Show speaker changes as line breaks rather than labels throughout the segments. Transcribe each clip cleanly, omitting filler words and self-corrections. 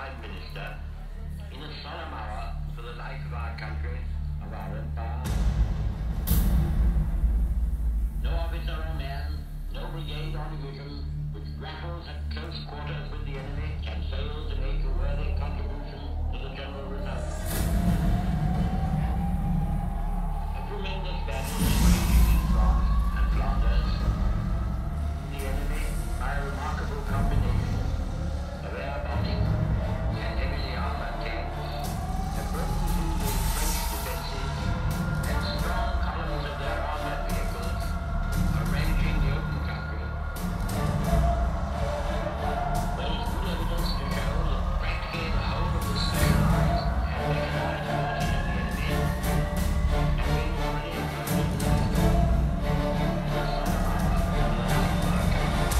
Prime Minister, in a solemn hour for the life of our country, of our empire. No officer or man, no brigade or division, which grapples at close quarters with the enemy, can fail to make a worthy contribution to the general result. A tremendous battle is raging in France and Flanders. The enemy, by a remarkable combination of airbombing and heavily armored tanks, have broken through the French defenses, and strong columns of their armored vehicles are ranging the open country. There is good evidence to show that practically the whole of the specialized and mechanized forces of the enemy have been already included in the solemn hour of the life of our country.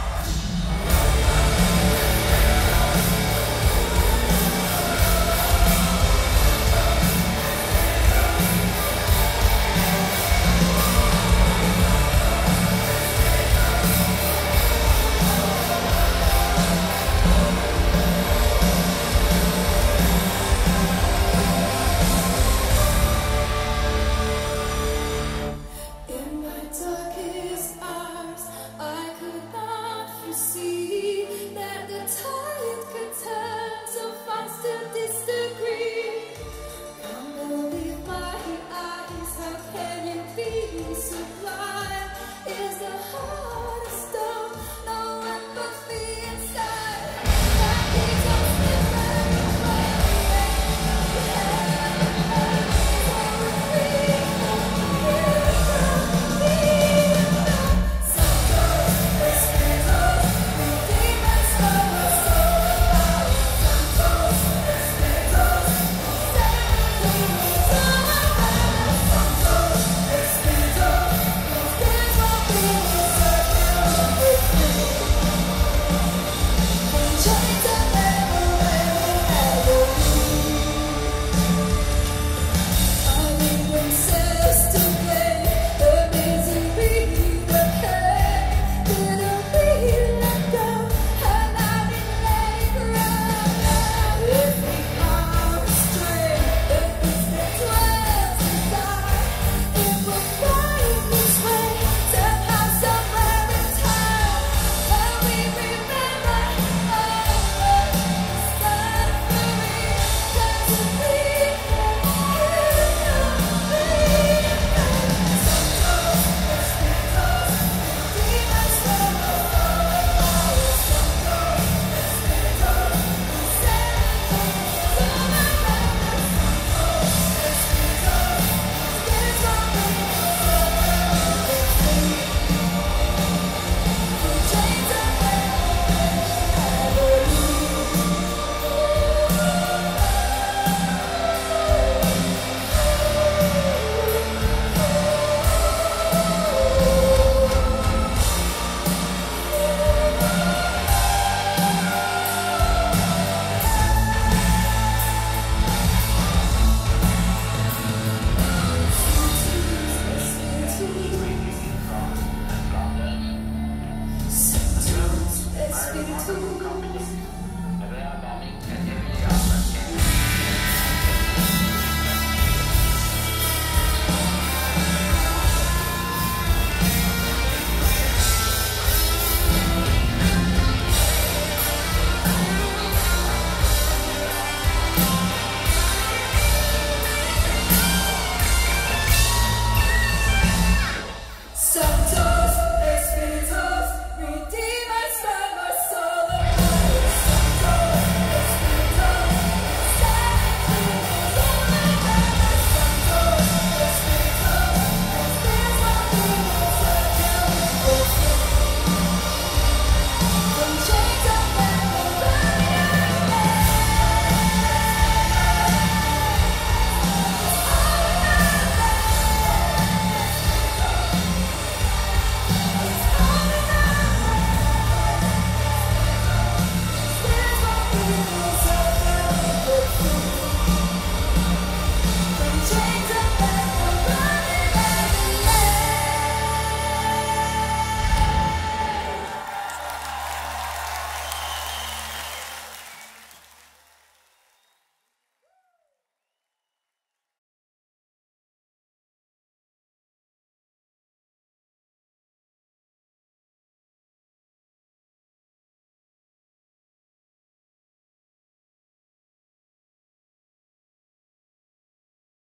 In my darkest hours, I could not foresee that the tide could turn so fast to this degree. Can't believe my eyes, how can you be so blind? Is the heart of stone, no empathy inside? That keeps on slipping away. Sanctus Espiritus.